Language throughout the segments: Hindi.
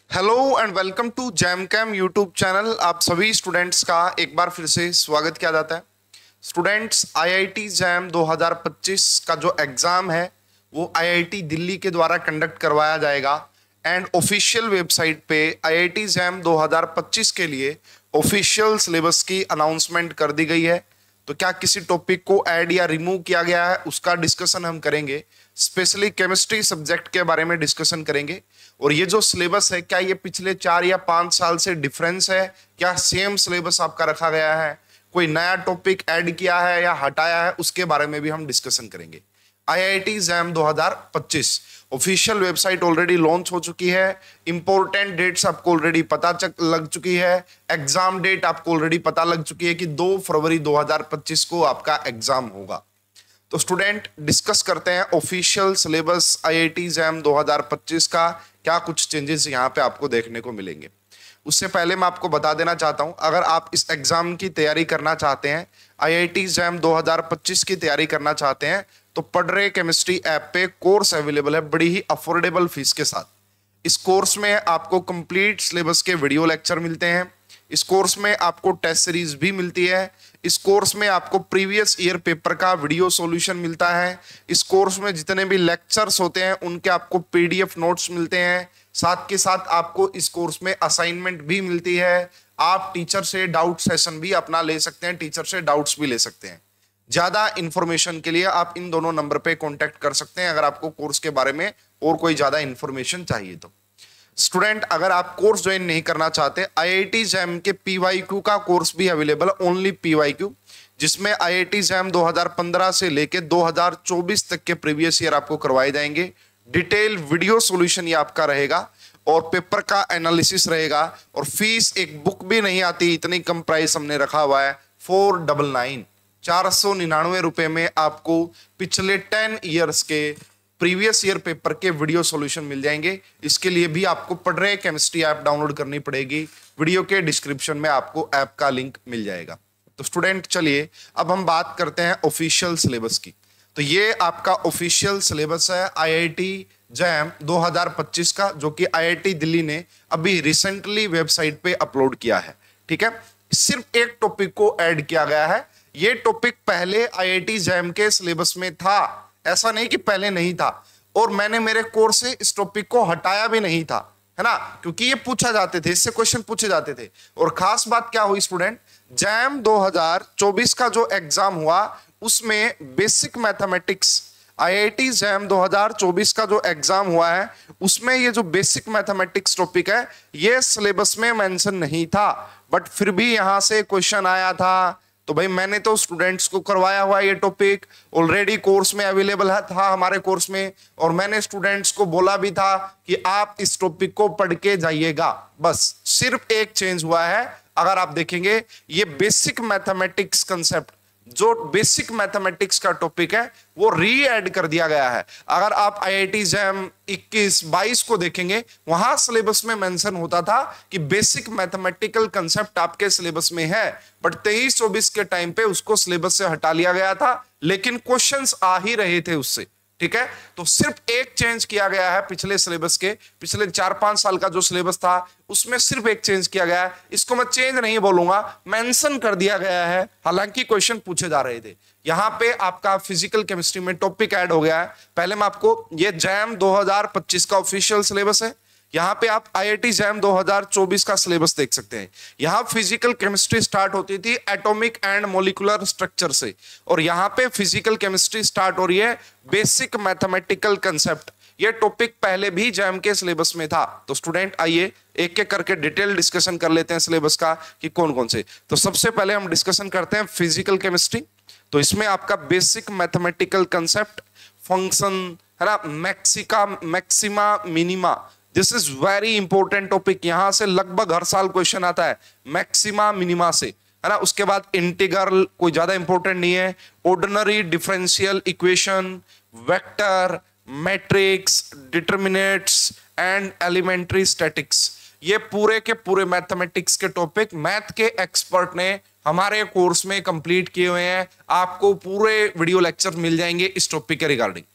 Hello and welcome to JAM cam YouTube channel. आप सभी स्टूडेंट्स का एक बार फिर से स्वागत किया जाता है। स्टूडेंट्स, आईआईटी जैम 2025 का जो एग्जाम है वो आईआईटी दिल्ली के द्वारा कंडक्ट करवाया जाएगा एंड ऑफिशियल वेबसाइट पे आईआईटी जैम 2025 के लिए ऑफिशियल सिलेबस की अनाउंसमेंट कर दी गई है। तो क्या किसी टॉपिक को ऐड या रिमूव किया गया है उसका डिस्कशन हम करेंगे। स्पेशली केमिस्ट्री सब्जेक्ट के बारे में डिस्कशन करेंगे। और ये जो सिलेबस है क्या ये पिछले 4 या 5 साल से डिफरेंस है, क्या सेम सिलेबस आपका रखा गया है, कोई नया टॉपिक ऐड किया है या हटाया है, उसके बारे में भी हम डिस्कशन करेंगे। IIT JAM 2025 official website already launch हो चुकी है। इंपॉर्टेंट डेट्स आपको ऑलरेडी पता लग चुकी है। एग्जाम डेट आपको ऑलरेडी पता लग चुकी है कि 2 फरवरी 2025 को आपका एग्जाम होगा। तो स्टूडेंट, डिस्कस करते हैं ऑफिशियल सिलेबस आईआईटी जैम 2025 का क्या कुछ चेंजेस यहाँ पे आपको देखने को मिलेंगे। उससे पहले मैं आपको बता देना चाहता हूं, अगर आप इस एग्जाम की तैयारी करना चाहते हैं, आईआईटी जैम 2025 की तैयारी करना चाहते हैं, तो पढ़ रहे केमिस्ट्री ऐप पे कोर्स अवेलेबल है बड़ी ही अफोर्डेबल फीस के साथ। इस कोर्स में आपको कंप्लीट सिलेबस के वीडियो लेक्चर मिलते हैं। इस कोर्स में आपको टेस्ट सीरीज भी मिलती है। इस कोर्स में आपको प्रीवियस ईयर पेपर का वीडियो सॉल्यूशन मिलता है। इस कोर्स में जितने भी लेक्चर्स होते हैं उनके आपको पीडीएफ नोट्स मिलते हैं। साथ के साथ आपको इस कोर्स में असाइनमेंट भी मिलती है। आप टीचर से डाउट सेशन भी अपना ले सकते हैं, टीचर से डाउट्स भी ले सकते हैं। ज्यादा इंफॉर्मेशन के लिए आप इन दोनों नंबर पे कांटेक्ट कर सकते हैं अगर आपको कोर्स के बारे में और कोई ज्यादा इंफॉर्मेशन चाहिए तो। स्टूडेंट, अगर आप कोर्स ज्वाइन नहीं करना चाहते, आईआईटी जैम के पीवाईक्यू का कोर्स भी अवेलेबल है, ओनली पीवाईक्यू, जिसमें आईआईटी जैम 2015 से लेके 2024 तक के प्रीवियस ईयर आपको करवाए जाएंगे। डिटेल वीडियो सॉल्यूशन ये आपका रहेगा और पेपर का एनालिसिस रहेगा। और फीस एक बुक भी नहीं आती, इतनी कम प्राइस हमने रखा हुआ है, 499 499 रुपए में आपको पिछले 10 ईयर्स के प्रीवियस ईयर पेपर के वीडियो सॉल्यूशन मिल जाएंगे। इसके लिए भी आपको पढ़ रहे केमिस्ट्री ऐप डाउनलोड करनी पड़ेगी। वीडियो के डिस्क्रिप्शन में आपको ऐप का लिंक मिल जाएगा। तो स्टूडेंट, चलिए अब हम बात करते हैं ऑफिशियल सिलेबस की। तो ये आपका ऑफिशियल सिलेबस है आईआईटी जैम 2025 का, जो कि आईआईटी दिल्ली ने अभी रिसेंटली वेबसाइट पे अपलोड किया है। ठीक है, सिर्फ एक टॉपिक को ऐड किया गया है। ये टॉपिक पहले आईआईटी जैम के सिलेबस में था, ऐसा नहीं कि पहले नहीं था। और मैंने मेरे कोर्स से इस टॉपिक को हटाया भी नहीं था, है ना, क्योंकि ये पूछा जाते थे, इससे क्वेश्चन पूछे जाते थे। और खास बात क्या हुई स्टूडेंट, जैम 2024 का जो एग्जाम हुआ उसमें बेसिक मैथमेटिक्स, आईआईटी जैम 2024 का जो एग्जाम हुआ है उसमें ये जो बेसिक मैथमेटिक्स टॉपिक है ये सिलेबस में मेंशन नहीं था, बट फिर भी यहां से क्वेश्चन आया था। तो भाई मैंने तो स्टूडेंट्स को करवाया हुआ ये टॉपिक ऑलरेडी कोर्स में अवेलेबल था हमारे कोर्स में, और मैंने स्टूडेंट्स को बोला भी था कि आप इस टॉपिक को पढ़ के जाइएगा। बस सिर्फ एक चेंज हुआ है। अगर आप देखेंगे ये बेसिक मैथमेटिक्स कंसेप्ट, जो बेसिक मैथमेटिक्स का टॉपिक है वो री ऐड कर दिया गया है। अगर आप आईआईटी जैम 21-22 को देखेंगे, वहां सिलेबस में मेंशन होता था कि बेसिक मैथमेटिकल कंसेप्ट आपके सिलेबस में है, बट 23-24 के टाइम पे उसको सिलेबस से हटा लिया गया था, लेकिन क्वेश्चंस आ ही रहे थे उससे। ठीक है, तो सिर्फ एक चेंज किया गया है पिछले सिलेबस के, पिछले 4-5 साल का जो सिलेबस था उसमें सिर्फ एक चेंज किया गया है। इसको मैं चेंज नहीं बोलूंगा, मेंशन कर दिया गया है, हालांकि क्वेश्चन पूछे जा रहे थे। यहां पे आपका फिजिकल केमिस्ट्री में टॉपिक ऐड हो गया है। पहले मैं आपको, ये जैम 2025 का ऑफिशियल सिलेबस है। यहां पे आप आईआईटी जैम 2024 का सिलेबस देख सकते हैं। यहां फिजिकल केमिस्ट्री स्टार्ट होती थी एटॉमिक एंड मॉलिक्यूलर स्ट्रक्चर से, और यहां पे फिजिकल केमिस्ट्री स्टार्ट हो रही है बेसिक मैथमेटिकल कंसेप्ट। ये टॉपिक पहले भी जैम के सिलेबस में था। तो स्टूडेंट, आइए एक एक करके डिटेल डिस्कशन कर लेते हैं सिलेबस का कि कौन कौन से। तो सबसे पहले हम डिस्कशन करते हैं फिजिकल केमिस्ट्री। तो इसमें आपका बेसिक मैथमेटिकल कंसेप्ट, फंक्शन, है ना, maxima minima, this is very important topic. यहां से लगभग हर साल क्वेश्चन आता है मैक्सिमा मिनिमा से, है ना। उसके बाद इंटीग्रल कोई ज्यादा इंपॉर्टेंट नहीं है, ordinary differential equation, vector, matrix, determinants and elementary statics, ये पूरे के पूरे मैथमेटिक्स के टॉपिक मैथ के एक्सपर्ट ने हमारे कोर्स में कंप्लीट किए हुए हैं। आपको पूरे वीडियो लेक्चर मिल जाएंगे इस टॉपिक के रिगार्डिंग।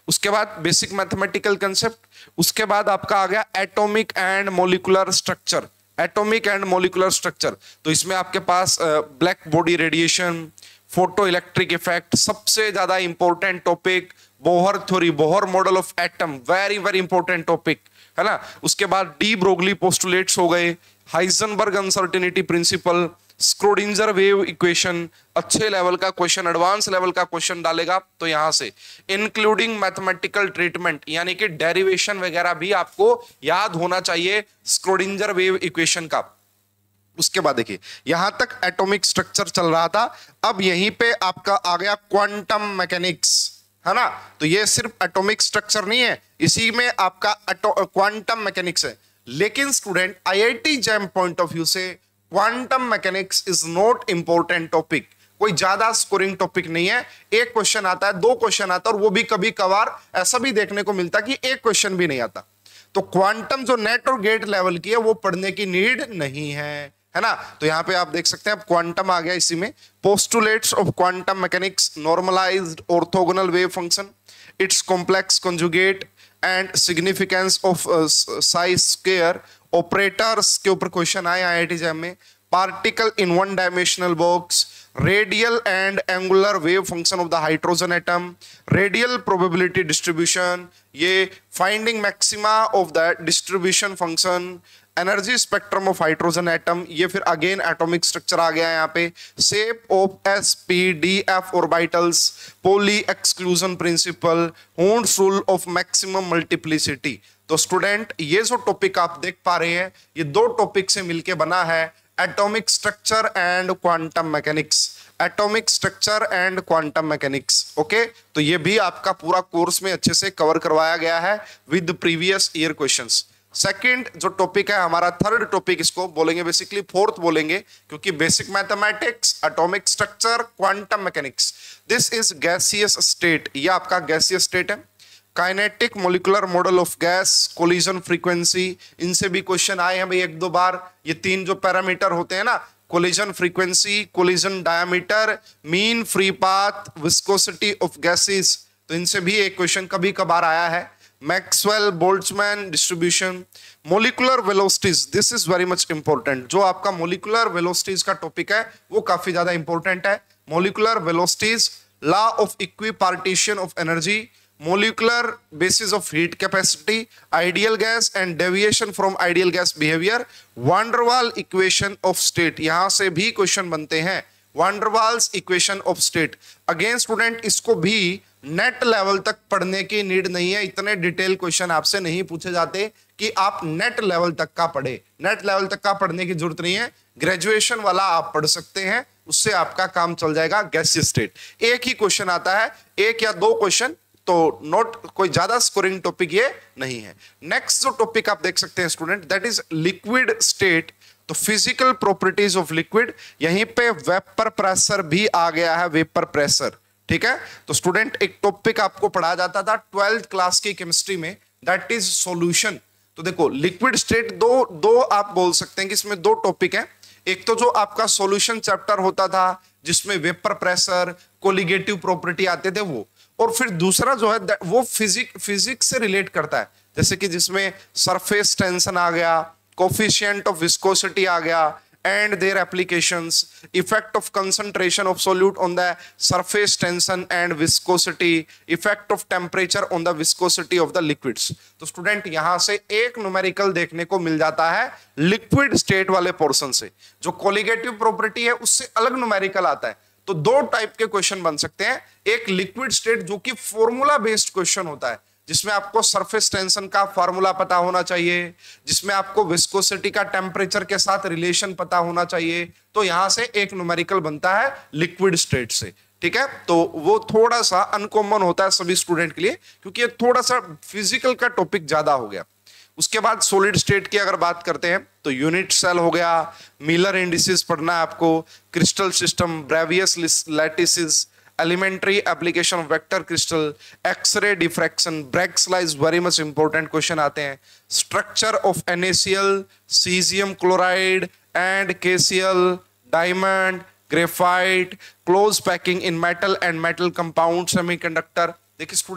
उसके बाद बेसिक मैथमेटिकल कंसेप्ट, उसके बाद आपका आ गया atomic and molecular structure. Atomic and molecular structure, तो इसमें आपके पास black body radiation, photo electric effect, सबसे ज्यादा important topic Bohr theory, Bohr model of atom, very very important topic है ना। उसके बाद डी ब्रोगली पोस्टुलेट्स हो गए, Heisenberg uncertainty principle, Schrodinger wave equation, अच्छे लेवल का क्वेश्चन, एडवांस लेवल का क्वेश्चन डालेगा तो यहां से इंक्लूडिंग मैथमेटिकल ट्रीटमेंट, यानी कि डेरिवेशन वगैरह भी आपको याद होना चाहिए स्क्रोडिंजर वेव इक्वेशन का। उसके बाद देखिए यहां तक एटॉमिक स्ट्रक्चर चल रहा था, अब यहीं पे आपका आ गया क्वांटम मैकेनिक्स, है ना। तो ये सिर्फ एटॉमिक स्ट्रक्चर नहीं है, इसी में आपका क्वांटम मैकेनिक्स है। लेकिन student IIT JAM point of view से quantum mechanics is not important topic, कोई ज्यादा स्कोरिंग टॉपिक नहीं है। एक क्वेश्चन आता है, दो क्वेश्चन आता है, और वो भी कभी कभार ऐसा भी देखने को मिलता है कि एक क्वेश्चन भी नहीं आता। तो क्वांटम जो नेट और गेट लेवल की है वो पढ़ने की नीड नहीं है ना। तो यहां पे आप देख सकते हैं, अब क्वांटम आ गया इसी में, postulates of quantum mechanics, normalised orthogonal wave function, its complex conjugate and significance of psi square, operators के ऊपर क्वेश्चन आए आईआईटी जैम में, particle in one dimensional box, radial and angular wave function of the hydrogen atom, radial probability distribution, ये finding maxima of the distribution function, energy spectrum of hydrogen atom, ये फिर अगेन एटॉमिक स्ट्रक्चर आ गया है यहाँ पे, shape of sp-df orbitals, Pauli exclusion principle, हॉर्न्स रूल ऑफ मैक्सिमम मल्टीप्लिसिटी। तो स्टूडेंट ये जो टॉपिक आप देख पा रहे हैं, ये दो टॉपिक से मिलके बना है atomic structure and quantum mechanics, atomic structure and quantum mechanics. Okay, तो ये भी आपका पूरा कोर्स में अच्छे से कवर करवाया गया है with previous year questions. Second जो टॉपिक है हमारा, थर्ड टॉपिक इसको बोलेंगे, बेसिकली फोर्थ बोलेंगे, क्योंकि basic mathematics, atomic structure, quantum mechanics, this is gaseous state, ये आपका गैसियस स्टेट है। Kinetic molecular model of gas, collision frequency, इनसे भी क्वेश्चन आए हैं भाई एक दो बार। ये तीन जो पैरामीटर होते हैं ना, collision frequency, collision diameter, mean free path, viscosity of gases, तो इनसे भी एक क्वेश्चन कभी कभार आया है। Maxwell Boltzmann distribution, molecular velocities, this is very much important. जो आपका मोलिकुलर वेलोसिटीज का टॉपिक है वो काफी ज्यादा इंपॉर्टेंट है। Molecular velocities, law of equipartition of energy, molecular basis of heat capacity, ideal gas and deviation from ideal gas behaviour, van der Waal equation of state, यहां से भी क्वेश्चन बनते हैं। Van der Waals equation of state, again student इसको भी नेट लेवल तक पढ़ने की नीड नहीं है, इतने डिटेल क्वेश्चन आपसे नहीं पूछे जाते कि आप नेट लेवल तक का पढ़े। नेट लेवल तक का पढ़ने की जरूरत नहीं है, ग्रेजुएशन वाला आप पढ़ सकते हैं, उससे आपका काम चल जाएगा। गैसियस स्टेट एक ही क्वेश्चन आता है, एक या दो क्वेश्चन, तो नोट, कोई ज्यादा स्कोरिंग टॉपिक ये नहीं है। नेक्स्ट जो टॉपिक आप देख सकते हैं student, that is liquid state. तो फिजिकल प्रॉपर्टीज ऑफ लिक्विड, यहीं पे वेपर प्रेशर भी आ गया है, वेपर प्रेशर, ठीक है। तो स्टूडेंट एक टॉपिक आपको पढ़ाया जाता था 12th क्लास की केमिस्ट्री में, दैट इज सॉल्यूशन। तो देखो लिक्विड स्टेट दो आप बोल सकते हैं कि इसमें दो टॉपिक है। एक तो जो आपका सॉल्यूशन चैप्टर होता था जिसमें वेपर प्रेशर, कोलिगेटिव प्रॉपर्टी आते थे वो, और फिर दूसरा जो है वो फिजिक्स से रिलेट करता है, जैसे कि जिसमें सरफेस टेंशन आ गया, कोफिशिएंट ऑफ विस्कोसिटी आ गया and their applications, effect of concentration of solute on the surface tension and viscosity, effect of temperature on the viscosity of the liquids। तो स्टूडेंट यहां से एक न्यूमेरिकल देखने को मिल जाता है लिक्विड स्टेट वाले पोर्शन से। जो कोलिगेटिव प्रॉपर्टी है उससे अलग न्यूमेरिकल आता है। तो दो टाइप के क्वेश्चन बन सकते हैं, एक लिक्विड स्टेट जो कि फॉर्मूला बेस्ड क्वेश्चन होता है, जिसमें आपको सरफेस टेंशन का फार्मूला पता होना चाहिए, जिसमें आपको विस्कोसिटी का टेम्परेचर के साथ रिलेशन पता होना चाहिए। तो यहां से एक न्यूमेरिकल बनता है लिक्विड स्टेट से, ठीक है। तो वो थोड़ा सा अनकॉमन होता है सभी स्टूडेंट के लिए, क्योंकि ये थोड़ा सा फिजिकल का टॉपिक ज्यादा हो गया। उसके बाद सॉलिड स्टेट की अगर बात करते हैं तो यूनिट सेल हो गया, मिलर इंडिसेस पढ़ना है आपको, crystal system, Bravais lattices, elementary application of vector crystal, x-ray diffraction, Bragg's law is very much important question आते हैं, structure of NaCl, cesium chloride and KCl, diamond, graphite, close packing in metal and metal compound semiconductor। देखिए स्टूडेंट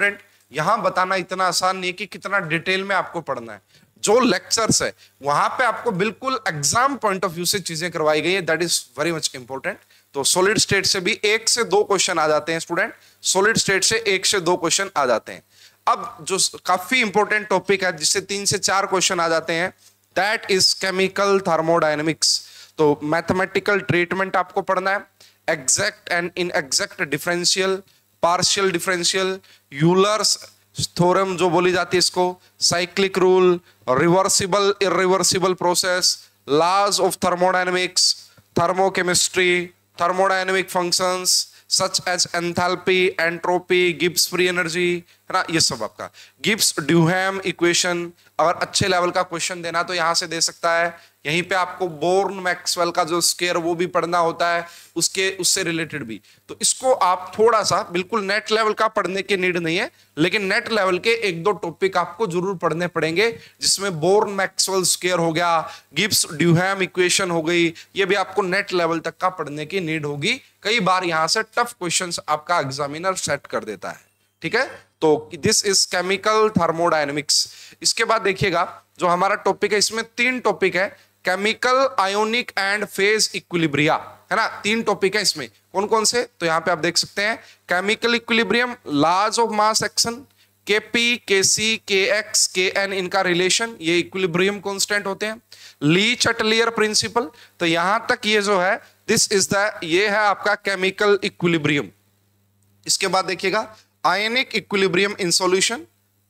यहां बताना इतना आसान नहीं है कि कितना डिटेल में आपको पढ़ना है। जो लेक्चर्स है वहां पे आपको बिल्कुल एग्जाम पॉइंट ऑफ व्यू से चीजें करवाई गई है, that is very much important. तो सॉलिड स्टेट से भी 1 से 2 क्वेश्चन आ जाते हैं स्टूडेंट, सॉलिड स्टेट से 1 से 2 क्वेश्चन आ जाते हैं। अब जो काफी इंपॉर्टेंट टॉपिक है जिससे 3 से 4 क्वेश्चन आ जाते हैं, दैट इज केमिकल थर्मोडायनेमिक्स। तो मैथमेटिकल ट्रीटमेंट आपको पढ़ना है, exact and inexact differential, partial differential, Euler's theorem जो बोली जाती है इसको, cyclic rule, reversible irreversible process, laws of thermodynamics, thermochemistry, thermodynamic functions such as enthalpy, entropy, Gibbs free energy, है ना, ये सब आपका गिब्स ड्यूहैम इक्वेशन। अगर अच्छे लेवल का क्वेश्चन देना तो यहां से दे सकता है। यहीं पे आपको बोर्न मैक्सवेल का जो स्केयर वो भी पढ़ना होता है, उससे रिलेटेड भी। तो इसको आप थोड़ा सा, बिल्कुल नेट लेवल का पढ़ने की नीड नहीं है, लेकिन नेट लेवल के 1-2 टॉपिक आपको जरूर पढ़ने पड़ेंगे, जिसमें बोर्न मैक्सवेल स्केयर हो गया, गिब्स ड्यूहैम इक्वेशन हो गई, ये भी आपको नेट लेवल तक का पढ़ने की नीड होगी। कई बार यहां से टफ क्वेश्चंस आपका एग्जामिनर सेट कर देता है, ठीक है। तो दिस इज केमिकल थर्मोडायनेमिक्स। इसके बाद देखिएगा जो हमारा टॉपिक है, इसमें 3 टॉपिक है, chemical, ionic and phase equilibria, है ना। 3 टॉपिक है इसमें, कौन कौन से, तो यहां पे आप देख सकते हैं chemical equilibrium, law of mass action, Kp, Kc, Kx, Kn, इनका रिलेशन, ये इक्विलिब्रियम कांस्टेंट होते हैं, ली चटलियर प्रिंसिपल। तो यहां तक ये जो है दिस इज द, ये है आपका केमिकल इक्विलिब्रियम। इसके बाद देखिएगा ionic equilibrium in solution,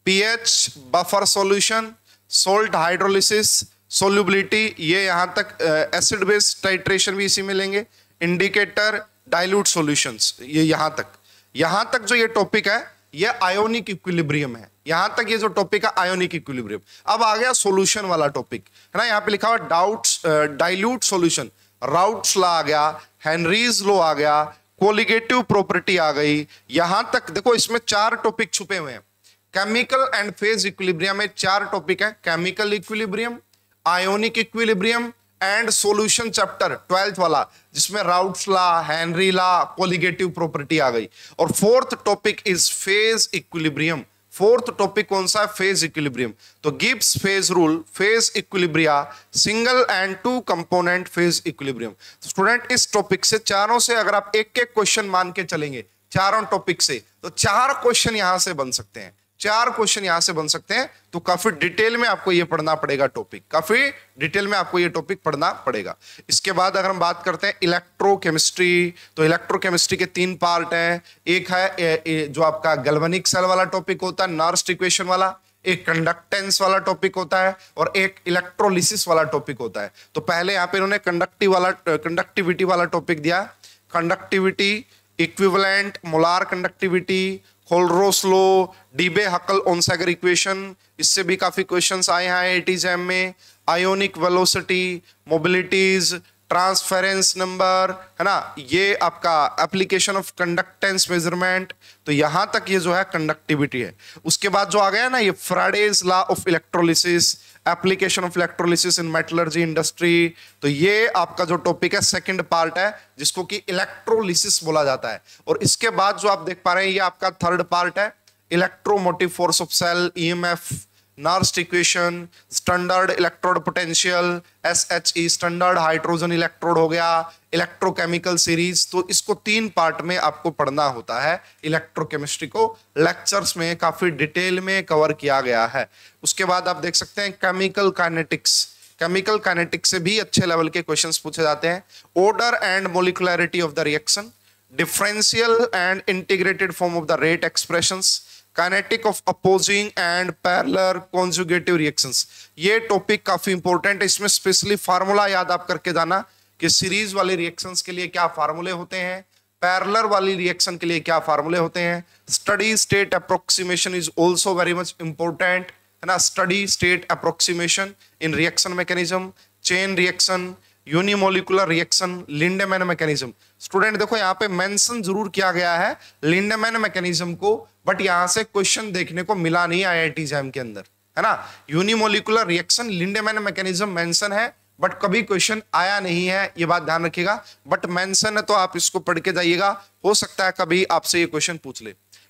pH, buffer solution, salt hydrolysis, solubility, ये यहां तक एसिड बेस टाइट्रेशन भी इसी में लेंगे, इंडिकेटर, डाइल्यूट सॉल्यूशंस, ये यहां तक जो ये टॉपिक है ये आयोनिक इक्विलिब्रियम है। यहां तक ये जो टॉपिक है आयोनिक इक्विलिब्रियम। अब आ गया सॉल्यूशन वाला टॉपिक, है ना। यहां पे लिखा हुआ डाइल्यूट सॉल्यूशन, राउट्स लॉ आ गया, हेनरीज लॉ आ गया, कोलिगेटिव प्रॉपर्टी आ गई। यहां तक देखो इसमें 4 टॉपिक छुपे हुए हैं। केमिकल एंड फेज इक्विलिब्रियम में 4 टॉपिक है, chemical equilibrium, ionic equilibrium and solution chapter 12th वाला, जिसमें Raoult's law, Henry law, colligative property आ गई। और 4th topic is phase equilibrium. 4th topic कौन सा है, फेज इक्विलिब्रियम। तो Gibbs phase rule, phase equilibria, single and 2 component phase equilibrium. तो स्टूडेंट इस टॉपिक से, चारों से अगर आप एक क्वेश्चन मान के चलेंगे चारों टॉपिक से, तो 4 क्वेश्चन यहां से बन सकते हैं, 4 क्वेश्चन यहां से बन सकते हैं। तो काफी डिटेल में आपको ये पढ़ना पड़ेगा टॉपिक, काफी डिटेल में आपको ये टॉपिक पढ़ना पड़ेगा। इसके बाद अगर हम बात करते हैं इलेक्ट्रोकेमिस्ट्री, तो इलेक्ट्रोकेमिस्ट्री के 3 पार्ट हैं। एक है जो आपका गैल्वेनिक सेल वाला टॉपिक होता है, नर्स्ट इक्वेशन वाला, एक कंडक्टेंस वाला टॉपिक होता है, और एक इलेक्ट्रोलिसिस वाला टॉपिक होता है। तो पहले यहाँ पे इन्होंने कंडक्टिविटी वाला टॉपिक दिया, कंडक्टिविटी, इक्विवेलेंट, मोलार कंडक्टिविटी, होल्ड्रोस लॉ, डीबे-हकल-ओनसागर इक्वेशन, इससे भी काफी क्वेश्चंस आए हैं आईआईटी जैम में, ionic velocity, mobilities, transference number, है ना, ये आपका एप्लीकेशन ऑफ कंडक्टेंस मेजरमेंट। तो यहां तक ये जो है कंडक्टिविटी है। उसके बाद जो आ गया ना ये Faraday's law of electrolysis, application of electrolysis in metallurgy industry. तो ये आपका जो टॉपिक है सेकंड पार्ट है, जिसको कि इलेक्ट्रोलिसिस बोला जाता है। और इसके बाद जो आप देख पा रहे हैं ये आपका 3rd पार्ट है, electromotive force of cell, EMF, Nernst equation, standard electrode potential, SHE, standard hydrogen electrode हो गया, इलेक्ट्रोकेमिकल सीरीज। तो इसको 3 पार्ट में आपको पढ़ना होता है। इलेक्ट्रोकेमिस्ट्री को लेक्चर्स में काफी डिटेल में कवर किया गया है। उसके बाद आप देख सकते हैं केमिकल काइनेटिक्स, केमिकल काइनेटिक्स से भी अच्छे लेवल के क्वेश्चंस पूछे जाते हैं। Order and molecularity of the reaction, differential and integrated form of the rate expressions, kinetic of opposing and parallel conjugative reactions. ये टॉपिक काफी इंपॉर्टेंट है, इसमें स्पेशली फार्मूला याद आप करके जाना कि सीरीज वाले रिएक्शंस के लिए क्या फार्मूले होते हैं, पैरेलल वाली रिएक्शन के लिए क्या फार्मूले होते हैं। Steady state approximation is also very much important, है ना, steady state approximation in reaction mechanism, chain reaction, unimolecular reaction, Lindemann mechanism. Student देखो यहाँ पे मेंशन जरूर किया गया है लिंडेमैन मैकेनिज्म को, बट यहाँ से क्वेश्चन देखने को मिला नहीं आईआईटी जैम के अंदर, है ना। Unimolecular reaction, Lindemann mechanism mention है, बट कभी क्वेश्चन आया नहीं है, ये बात ध्यान रखिएगा। बट मेंशन है तो आप इसको पढ़ के जाइएगा, हो सकता है कभी आपसे ये क्वेश्चन पूछ ले।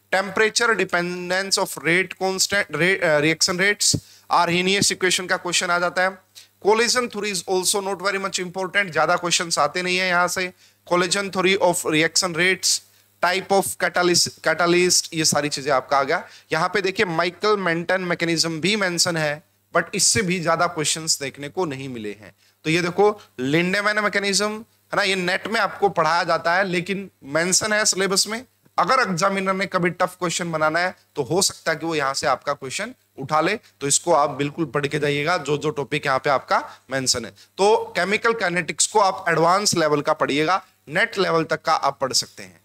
Temperature dependence of rate constant reaction rates, Arrhenius equation का क्वेश्चन आ जाता है। Collision theory is also not very much important, ज्यादा क्वेश्चंस आते नहीं है यहां से। Collision theory of reaction rates, type of catalyst, ये सारी चीजें आपका आ गया। यहाँ पे देखिए माइकल मेंटन मैकेनिज्म भी मेंशन है, बट इससे भी ज्यादा क्वेश्चंस देखने को नहीं मिले हैं। तो ये देखो लिंडेमैन मैकेनिज्म है ना, ये नेट में आपको पढ़ाया जाता है लेकिन मेंशन है सिलेबस में। अगर एग्जामिनर ने कभी टफ क्वेश्चन बनाना है तो हो सकता है कि वो यहां से आपका क्वेश्चन उठा ले, तो इसको आप बिल्कुल पढ़ के जाइएगा जो जो टॉपिक यहाँ पे आपका मेंशन है। तो केमिकल काइनेटिक्स को आप एडवांस लेवल का पढ़िएगा, नेट लेवल तक का आप पढ़ सकते हैं।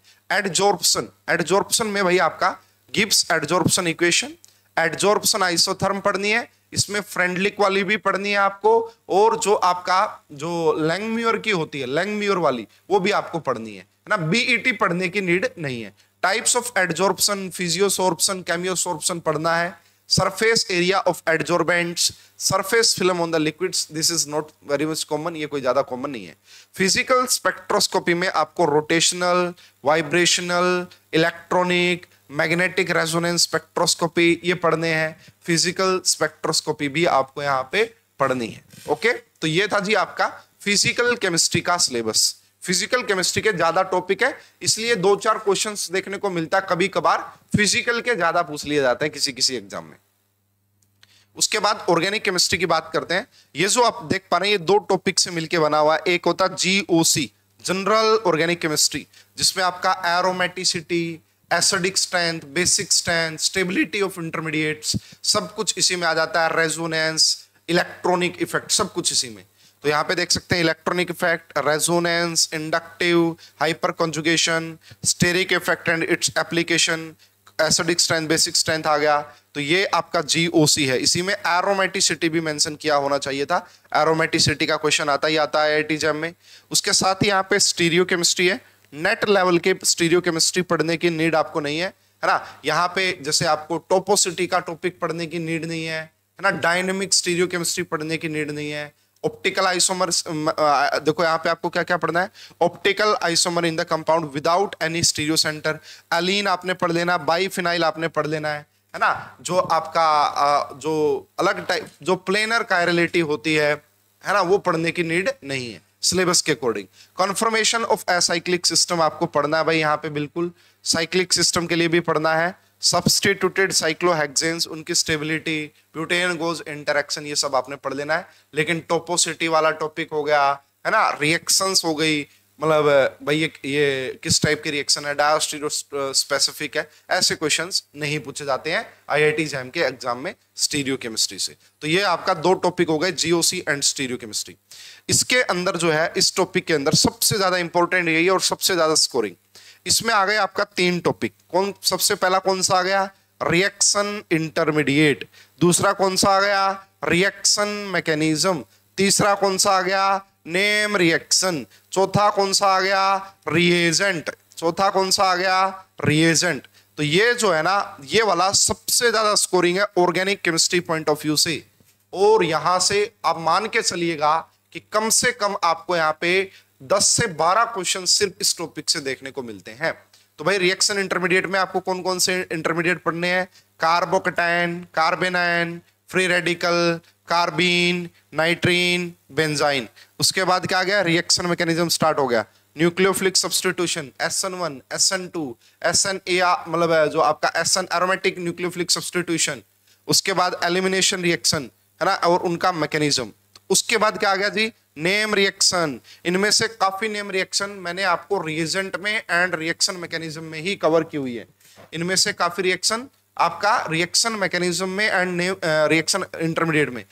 एडजॉर्प्शन में भाई आपका Gibbs adsorption equation, adsorption isotherm पढ़नी है, इसमें फ्रेंडलिक वाली भी पढ़नी है आपको, और जो आपका जो लैंगम्यूर की होती है, लैंगम्यूर वाली, वो भी आपको पढ़नी है ना। बीईटी पढ़ने की नीड नहीं है। Types of adsorption, physisorption, chemisorption पढ़ना है। Surface area of adsorbents, surface film on the liquids, this is not very much common, ये कोई ज्यादा कॉमन नहीं है। फिजिकल स्पेक्ट्रोस्कोपी में आपको rotational, vibrational, electronic, magnetic resonance spectroscopy ये पढ़ने हैं। फिजिकल स्पेक्ट्रोस्कोपी भी आपको यहाँ पे पढ़नी है। ओके, तो ये था जी आपका फिजिकल केमिस्ट्री का सिलेबस। फिजिकल केमिस्ट्री के ज्यादा टॉपिक है, इसलिए 2-4 क्वेश्चंस देखने को मिलता है, कभी कभार फिजिकल के ज्यादा पूछ लिए जाते हैं किसी किसी एग्जाम में। उसके बाद ऑर्गेनिक केमिस्ट्री की बात करते हैं। ये जो आप देख पा रहे हैं ये 2 टॉपिक से मिलकर बना हुआ है। एक होता है जीओसी, जनरल ऑर्गेनिक केमिस्ट्री, जिसमें आपका aromaticity, acidic strength, basic strength, stability of intermediates, सब कुछ इसी में आ जाता है। रेजोनेंस, इलेक्ट्रॉनिक इफेक्ट, सब कुछ इसी में। तो यहाँ पे देख सकते हैं electronic effect, resonance, inductive, hyperconjugation, steric effect and its application, acidic strength, basic strength आ गया। तो ये आपका जीओसी है। इसी में एरोमेटिसिटी भी मेंशन किया होना चाहिए था, एरोमेटिसिटी का क्वेश्चन आता ही आता है आईआईटी जैम में। उसके साथ ही यहाँ पे स्टीरियो केमिस्ट्री है। नेट लेवल के स्टीरियो केमिस्ट्री पढ़ने की नीड आपको नहीं है ना। यहाँ पे जैसे आपको टोपोसिटी का टॉपिक पढ़ने की नीड नहीं है ना। डायनेमिक स्टीरियो केमिस्ट्री पढ़ने की नीड नहीं है। ऑप्टिकल आइसोमर, देखो यहाँ पे आपको क्या क्या पढ़ना है। Optical isomer in the compound without any stereo centre, allene आपने पढ़ लेना, बाईफिनाइल आपने पढ़ लेना है ना। जो आपका जो अलग टाइप जो प्लेनर कायरलिटी होती है ना, वो पढ़ने की नीड नहीं है सिलेबस के according. Conformation of acyclic system आपको पढ़ना है भाई, यहाँ पे बिल्कुल साइक्लिक सिस्टम के लिए भी पढ़ना है। सब्स्टिट्यूटेड साइक्लोहेक्सेन्स, उनकी स्टेबिलिटी, ब्यूटेन गोज इंटरेक्शन, ये सब आपने पढ़ लेना है। लेकिन टोपोसिटी वाला टॉपिक हो गया है ना, रिएक्शंस हो गई, मतलब भाई ये किस टाइप की रिएक्शन है, डायोस्टीरियो स्पेसिफिक है, ऐसे क्वेश्चंस नहीं पूछे जाते हैं आईआईटी जैम के एग्जाम में स्टीरियो केमिस्ट्री से। तो ये आपका 2 टॉपिक हो गए, जीओसी एंड स्टीरियो केमिस्ट्री। इसके अंदर जो है, इस टॉपिक के अंदर सबसे ज्यादा इंपॉर्टेंट यही है और सबसे ज्यादा स्कोरिंग इसमें आ गए आपका 3 टॉपिक। सबसे पहला कौन सा आ गया, रिएक्शन इंटरमीडिएट। दूसरा कौन सा आ गया, रिएक्शन मैकेनिज्म। तीसरा कौन सा आ गया, नेम रिएक्शन। चौथा कौन सा आ गया, रिएजेंट। चौथा कौन सा आ गया, रिएजेंट। तो ये जो है ना, ये वाला सबसे ज्यादा स्कोरिंग है organic chemistry point of view से। और यहां से आप मान के चलिएगा कि कम से कम आपको यहाँ पे 10 से 12 क्वेश्चन सिर्फ इस टॉपिक से देखने को मिलते हैं। तो भाई रिएक्शन इंटरमीडिएट में आपको कौन कौन से इंटरमीडिएट पढ़ने हैं, carbocation, carbanion, free radical, carbene, nitrene, benzyne. उसके बाद क्या आ गया, रिएक्शन मैकेनिज्म स्टार्ट हो गया। Nucleophilic substitution, SN1, SN2, SNA, मतलब जो आपका SN एरोमेटिक न्यूक्लियोफिलिक सब्स्टिट्यूशन। उसके बाद एलिमिनेशन रिएक्शन है ना, और उनका मैकेनिज्म। उसके बाद क्या आ गया जी, नेम रिएक्शन। इनमें से काफी नेम रिएक्शन मैंने आपको रिएजेंट में एंड रिएक्शन मैकेनिज्म में ही कवर की हुई है। इनमें से काफी रिएक्शन आपका रिएक्शन मैकेनिज्म में एंड रिएक्शन इंटरमीडिएट में।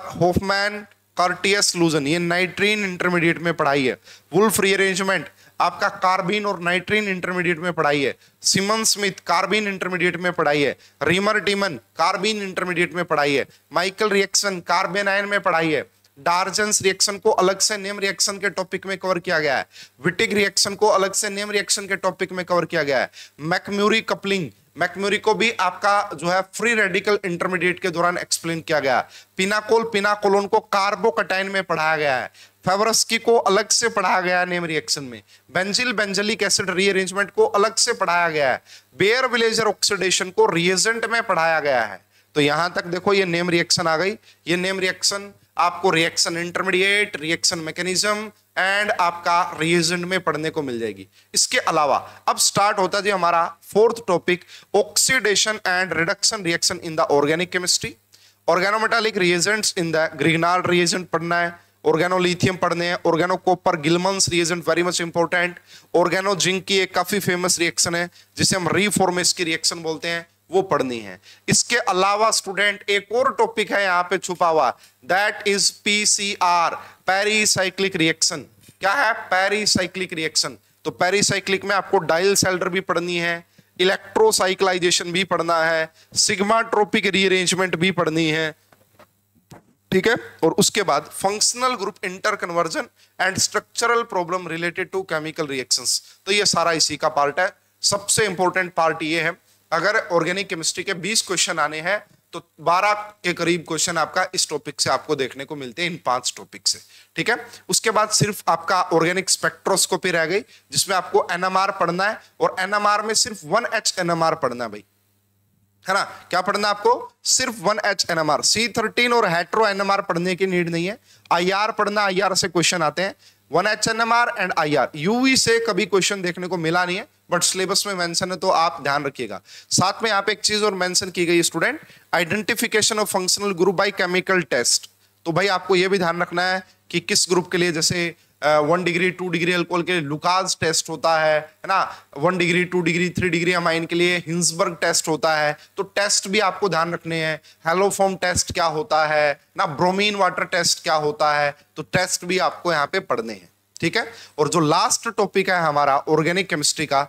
होफमैन कार्टियस लूजन, ये नाइट्रीन इंटरमीडिएट में पढ़ाई है। वुल्फ रीअरेंजमेंट आपका कार्बीन और नाइट्रीन इंटरमीडिएट में पढ़ाई है। सिमन स्मिथ कार्बीन इंटरमीडिएट में पढ़ाई है। रीमर टीमन कार्बीन इंटरमीडिएट में पढ़ाई है। माइकल रिएक्शन कार्बेनायन में पढ़ाई है। डार्जेंस रिएक्शन को अलग से नेम रिएक्शन के टॉपिक में कवर किया गया है। विटिग रिएक्शन को अलग से नेम रिएक्शन के टॉपिक में कवर किया गया है। मैकम्यूरी कपलिंग, मैकम्यूरी को भी आपका जो है फ्री रेडिकल इंटरमीडिएट के दौरान एक्सप्लेन किया गया है। पिनाकोल, पिनाकोलोन को कार्बोकेटायन में पढ़ाया गया है। फेवरस्की को अलग से पढ़ाया गया है नेम रिएक्शन में, बेंजिल बेंजलिक एसिड रीअरेंजमेंट को अलग से पढ़ाया गया है, बेयर विलेजर ऑक्सीडेशन को रिएजेंट में पढ़ाया गया है। तो यहां तक देखो ये नेम रिएक्शन आ गई। ये नेम रिएक्शन आपको reaction intermediate, reaction mechanism and आपका रिएजेंट में पढ़ने को मिल जाएगी। इसके अलावा अब स्टार्ट होता है जी हमारा fourth topic, oxidation and reduction reaction in the organic chemistry. Organometallic reagents in the Grignard reagent पढ़ना है, ऑर्गेनोलिथियम पढ़ने हैं, organo copper Gilman's reagent very much important, organo zinc की एक काफी फेमस रिएक्शन है जिसे हम रीफॉर्मेस की रिएक्शन बोलते हैं, वो पढ़नी है। इसके अलावा स्टूडेंट एक और टॉपिक है यहाँ पे छुपा हुआ, that is PCR, pericyclic reaction. क्या है? Pericyclic reaction. तो पेरीसाइक्लिक में आपको डाइल सेल्डर भी पढ़नी है, इलेक्ट्रोसाइक्लाइजेशन भी पढ़ना है, सिग्मा ट्रोपिक रीअरेंजमेंट भी पढ़नी है, ठीक है। और उसके बाद functional group interconversion and structural problem related to chemical reactions. तो ये सारा इसी का पार्ट है। सबसे इंपॉर्टेंट पार्ट ये है, अगर ऑर्गेनिक केमिस्ट्री के 20 क्वेश्चन आने हैं तो 12 के करीब क्वेश्चन आपका इस टॉपिक से आपको देखने को मिलते हैं, इन 5 टॉपिक से, ठीक है। उसके बाद सिर्फ आपका ऑर्गेनिक स्पेक्ट्रोस्कोपी रह गई जिसमें आपको एनएमआर पढ़ना है, और एनएमआर में सिर्फ 1H एनएमआर पढ़ना है भाई, है ना। क्या पढ़ना है आपको? सिर्फ 1H एनएमआर। C13 और हेट्रो एनएमआर पढ़ने की नीड नहीं है। IR पढ़ना, IR से क्वेश्चन आते हैं, 1H NMR and IR। UV से कभी क्वेश्चन देखने को मिला नहीं है, बट सिलेबस में मेंशन है तो आप ध्यान रखिएगा। साथ में यहाँ पे एक चीज और मेंशन की गई student, identification of functional group by chemical test. तो भाई आपको यह भी ध्यान रखना है कि किस ग्रुप के लिए, जैसे 1 डिग्री 2 डिग्री अल्कोहल के लिए लुकास टेस्ट होता है ना, 1 डिग्री 2 डिग्री 3 डिग्री अमाइन के लिए हिंसबर्ग टेस्ट होता है। तो टेस्ट भी आपको ध्यान रखने हैं। हेलोफॉर्म टेस्ट क्या होता है ना, ब्रोमीन वाटर टेस्ट क्या होता है, तो टेस्ट भी आपको यहाँ पे पढ़ने हैं, ठीक है। और जो लास्ट टॉपिक है हमारा ऑर्गेनिक केमिस्ट्री का,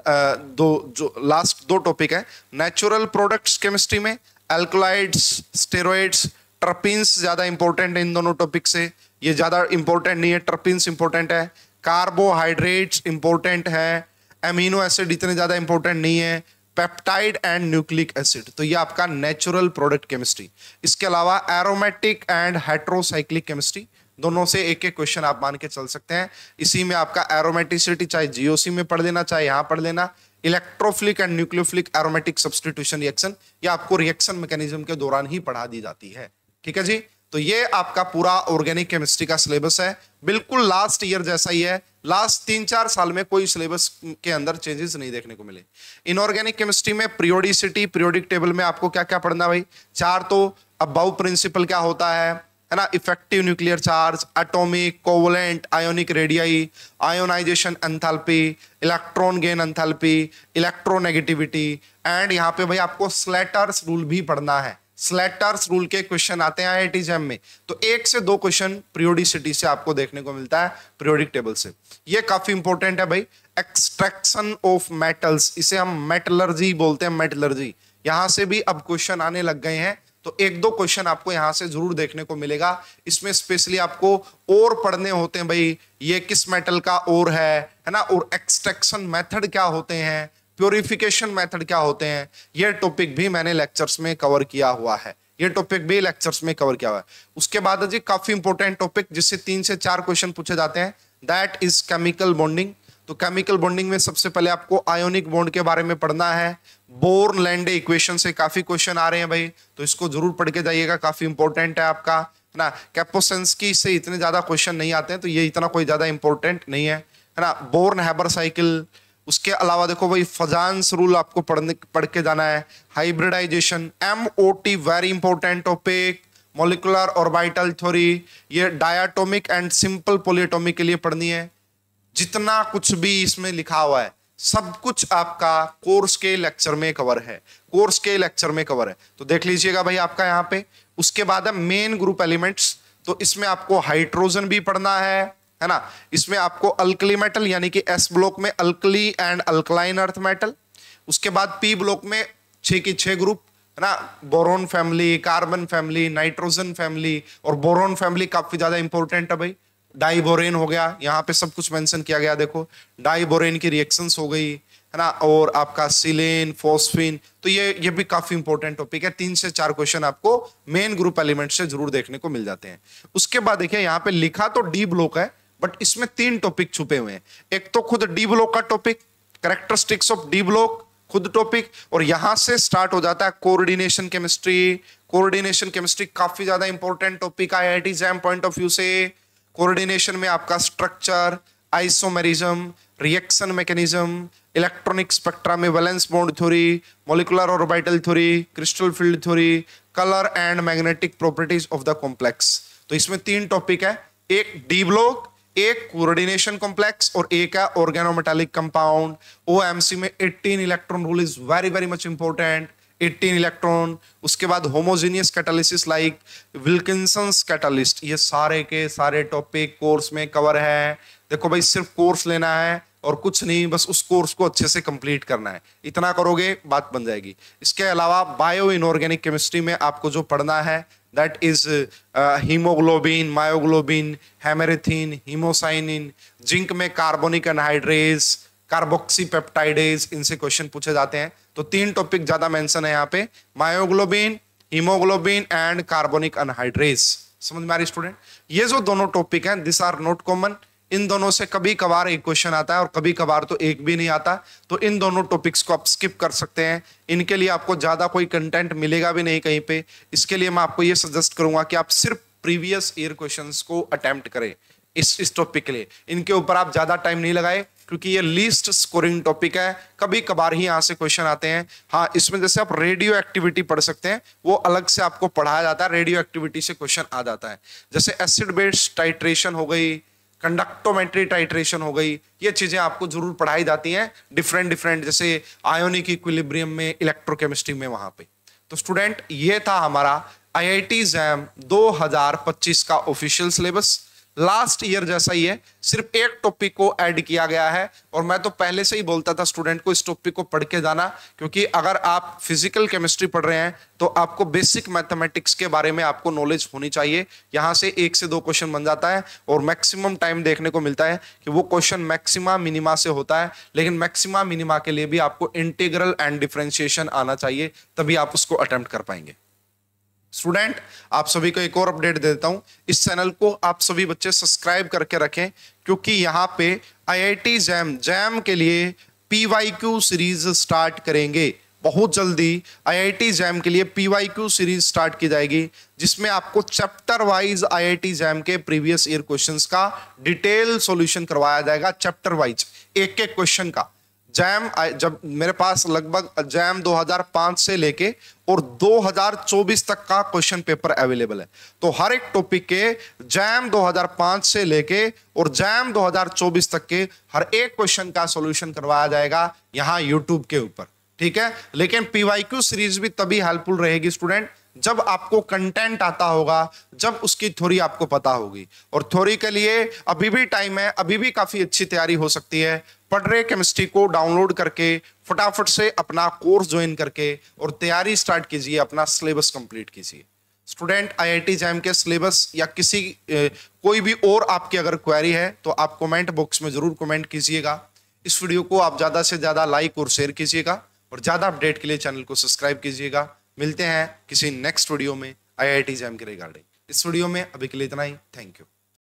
जो लास्ट 2 टॉपिक है, नेचुरल प्रोडक्ट्स केमिस्ट्री में एल्कोलाइड्स, स्टेरॉइड्स, ट्रपीन्स ज्यादा इंपॉर्टेंट है इन दोनों टॉपिक से। ये ज्यादा इंपॉर्टेंट नहीं है, ट्रपीन्स इंपॉर्टेंट है, कार्बोहाइड्रेट्स इंपॉर्टेंट है, एमिनो एसिड इतने ज्यादा इंपॉर्टेंट नहीं है, पेप्टाइड एंड न्यूक्लिक एसिड। तो ये आपका नेचुरल प्रोडक्ट केमिस्ट्री। इसके अलावा एरोमेटिक एंड हेट्रोसाइक्लिक केमिस्ट्री, दोनों से एक एक क्वेश्चन आप मान के चल सकते हैं। इसी में आपका एरोमेटिसिटी चाहे जीओसी में पढ़ लेना चाहे यहाँ पढ़ लेना, electrophilic and nucleophilic aromatic substitution reaction, ये आपको रिएक्शन मैकेनिज्म के दौरान ही पढ़ा दी जाती है, ठीक है जी। तो ये आपका पूरा ऑर्गेनिक केमिस्ट्री का सिलेबस है, बिल्कुल लास्ट ईयर जैसा ही है। लास्ट 3-4 साल में कोई सिलेबस के अंदर चेंजेस नहीं देखने को मिले। इनऑर्गेनिक केमिस्ट्री में पीरियोडिसिटी, पीरियोडिक टेबल में आपको क्या क्या पढ़ना भाई? 4 तो अबाउ प्रिंसिपल क्या होता है ना, effective nuclear charge, atomic, covalent, ionic radii, ionization enthalpy, electron gain enthalpy, electronegativity, and यहाँ पे भाई आपको स्लेटर्स रूल भी पढ़ना है। स्लेटर्स रूल के क्वेश्चन आते हैं आईआईटी जैम में, तो 1 से 2 क्वेश्चन पीरियोडिसिटी से आपको देखने को मिलता है, पीरियोडिक टेबल से। ये काफी इंपॉर्टेंट है भाई। एक्सट्रैक्शन ऑफ मेटल्स, इसे हम मेटलर्जी बोलते हैं, मेटलर्जी। यहां से भी अब क्वेश्चन आने लग गए हैं, तो 1-2 क्वेश्चन आपको यहां से जरूर देखने को मिलेगा। इसमें स्पेशली आपको और पढ़ने होते हैं भाई, ये किस मेटल का और है ना, और एक्सट्रैक्शन मेथड क्या होते हैं, प्योरिफिकेशन मेथड क्या होते हैं, ये टॉपिक भी मैंने लेक्चर्स में कवर किया हुआ है। ये टॉपिक भी लेक्चर्स में कवर किया हुआ है। उसके बाद जी काफी इंपॉर्टेंट टॉपिक जिससे 3 से 4 क्वेश्चन पूछे जाते हैं, दैट इज केमिकल बॉन्डिंग। तो केमिकल बॉन्डिंग में सबसे पहले आपको आयोनिक बॉन्ड के बारे में पढ़ना है। बोर्न लैंडे इक्वेशन से काफी क्वेश्चन आ रहे हैं भाई, तो इसको जरूर पढ़ के जाइएगा, काफी इंपॉर्टेंट है आपका, है ना। कैपोसेंस्की से इतने ज्यादा क्वेश्चन नहीं आते हैं, तो ये इतना कोई ज्यादा इंपॉर्टेंट नहीं है ना। बोर्न हैबर साइकिल, उसके अलावा देखो भाई फजान्स रूल आपको पढ़ के जाना है। Hybridization, MOT very important topic, molecular orbital theory, ये डायटोमिक एंड सिंपल पॉलीएटॉमिक के लिए पढ़नी है। जितना कुछ भी इसमें लिखा हुआ है सब कुछ आपका कोर्स के लेक्चर में कवर है, कोर्स के लेक्चर में कवर है, तो देख लीजिएगा भाई आपका यहाँ पे। उसके बाद है मेन ग्रुप एलिमेंट्स, तो इसमें आपको हाइड्रोजन भी पढ़ना है ना। इसमें आपको अल्कली मेटल यानी कि S ब्लॉक में alkali and alkaline earth metal. उसके बाद P ब्लॉक में 6 की 6 ग्रुप है ना, boron family, carbon family, nitrogen family, और बोरोन फैमिली काफी ज्यादा इंपॉर्टेंट है भाई। डाइबोरेन हो गया, यहाँ पे सब कुछ मेंशन किया गया, देखो डाइबोरेन की रिएक्शंस हो गई, है ना, और आपका सिलेन, फॉस्फिन, तो ये भी काफी इंपॉर्टेंट टॉपिक है। 3 से 4 क्वेश्चन आपको मेन ग्रुप एलिमेंट से जरूर देखने को मिल जाते हैं। उसके बाद देखिए यहाँ पे लिखा तो डी ब्लॉक है, बट इसमें 3 टॉपिक छुपे हुए हैं। एक तो खुद डी ब्लॉक का topic, characteristics of D block खुद टॉपिक, और यहां से स्टार्ट हो जाता है कोऑर्डिनेशन केमिस्ट्री। कोऑर्डिनेशन केमिस्ट्री काफी ज्यादा important topic IIT exam point of view से। कोऑर्डिनेशन में आपका structure, isomerism, reaction mechanism, electronic spectra में valence bond theory, molecular orbital theory, crystal field theory, colour and magnetic properties of the complex. तो इसमें 3 टॉपिक है, एक डी ब्लॉक, एक कोऑर्डिनेशन कॉम्प्लेक्स, और एक है ऑर्गेनोमेटालिक कंपाउंड। ओएमसी में 18 electron rule is very very much important, 18 electron. उसके बाद homogeneous catalysis like Wilkinson's catalyst, ये सारे के सारे टॉपिक कोर्स में कवर है। देखो भाई, सिर्फ कोर्स लेना है और कुछ नहीं, बस उस कोर्स को अच्छे से कंप्लीट करना है, इतना करोगे बात बन जाएगी। इसके अलावा बायो इनऑर्गेनिक केमिस्ट्री में आपको जो पढ़ना है that is haemoglobin, myoglobin, haemerythrin, haemocyanin. Zinc में कार्बोनिक एनहाइड्रेज, कार्बोक्सी पेप्टाइडेज, इनसे क्वेश्चन पूछे जाते हैं। तो 3 टॉपिक ज्यादा मेंशन है यहाँ पे, myoglobin, haemoglobin and carbonic anhydrase. समझ में आ रही स्टूडेंट? ये जो दोनों टॉपिक हैं दिस आर नॉट कॉमन, इन दोनों से कभी कभार एक क्वेश्चन आता है और कभी कभार तो एक भी नहीं आता, तो इन दोनों टॉपिक्स को आप स्किप कर सकते हैं। इनके लिए आपको ज्यादा कोई कंटेंट मिलेगा भी नहीं कहीं पे। इसके लिए मैं आपको ये सजेस्ट करूंगा कि आप सिर्फ प्रीवियस ईयर क्वेश्चंस को अटेम्प्ट करें इस टॉपिक के लिए। इनके ऊपर आप ज्यादा टाइम नहीं लगाए क्योंकि ये लीस्ट स्कोरिंग टॉपिक है, कभी कभार ही यहां से क्वेश्चन आते हैं। हाँ, इसमें जैसे आप रेडियो एक्टिविटी पढ़ सकते हैं, वो अलग से आपको पढ़ाया जाता है, रेडियो एक्टिविटी से क्वेश्चन आ जाता है। जैसे एसिड बेस टाइट्रेशन हो गई, कंडक्टोमेट्री टाइट्रेशन हो गई, ये चीजें आपको जरूर पढ़ाई जाती हैं डिफरेंट जैसे आयोनिक इक्विलिब्रियम में, इलेक्ट्रोकेमिस्ट्री में, वहां पे। तो स्टूडेंट, ये था हमारा आईआईटी एग्जाम 2025 का ऑफिशियल सिलेबस। लास्ट ईयर जैसा ही है, सिर्फ एक टॉपिक को ऐड किया गया है। और मैं तो पहले से ही बोलता था स्टूडेंट को इस टॉपिक को पढ़ के जाना, क्योंकि अगर आप फिजिकल केमिस्ट्री पढ़ रहे हैं तो आपको बेसिक मैथमेटिक्स के बारे में आपको नॉलेज होनी चाहिए। यहां से 1 से 2 क्वेश्चन बन जाता है और मैक्सिमम टाइम देखने को मिलता है कि वो क्वेश्चन मैक्सिमा मिनिमा से होता है। लेकिन मैक्सिमा मिनिमा के लिए भी आपको इंटीग्रल एंड डिफरेंशिएशन आना चाहिए, तभी आप उसको अटेम्प्ट कर पाएंगे। स्टूडेंट, आप सभी को एक और अपडेट देता हूं, इस चैनल को आप सभी बच्चे सब्सक्राइब करके रखें, क्योंकि यहां पे आईआईटी जैम के लिए पीवाईक्यू सीरीज स्टार्ट करेंगे बहुत जल्दी। आईआईटी जैम के लिए पीवाईक्यू सीरीज स्टार्ट की जाएगी, जिसमें आपको चैप्टर वाइज आईआईटी जैम के प्रीवियस ईयर क्वेश्चंस का डिटेल सॉल्यूशन करवाया जाएगा, चैप्टर वाइज एक एक क्वेश्चन का। जैम जब मेरे पास लगभग जैम 2005 से लेके और 2024 तक का क्वेश्चन पेपर अवेलेबल है, तो हर एक टॉपिक के जैम 2005 से लेके और जैम 2024 तक के हर एक क्वेश्चन का सॉल्यूशन करवाया जाएगा यहां यूट्यूब के ऊपर, ठीक है। लेकिन पीवाईक्यू सीरीज भी तभी हेल्पफुल रहेगी स्टूडेंट जब आपको कंटेंट आता होगा, जब उसकी थ्योरी आपको पता होगी। और थ्योरी के लिए अभी भी टाइम है, अभी भी काफी अच्छी तैयारी हो सकती है। पढ़ रहे केमिस्ट्री को डाउनलोड करके फटाफट से अपना कोर्स ज्वाइन करके और तैयारी स्टार्ट कीजिए, अपना सिलेबस कंप्लीट कीजिए। स्टूडेंट, आईआईटी जैम के सिलेबस या किसी कोई भी और आपकी अगर क्वेरी है तो आप कमेंट बॉक्स में जरूर कमेंट कीजिएगा। इस वीडियो को आप ज्यादा से ज्यादा लाइक और शेयर कीजिएगा और ज्यादा अपडेट के लिए चैनल को सब्सक्राइब कीजिएगा। मिलते हैं किसी नेक्स्ट वीडियो में आईआईटी जैम के रिगार्डिंग। इस वीडियो में अभी के लिए इतना ही। Thank you.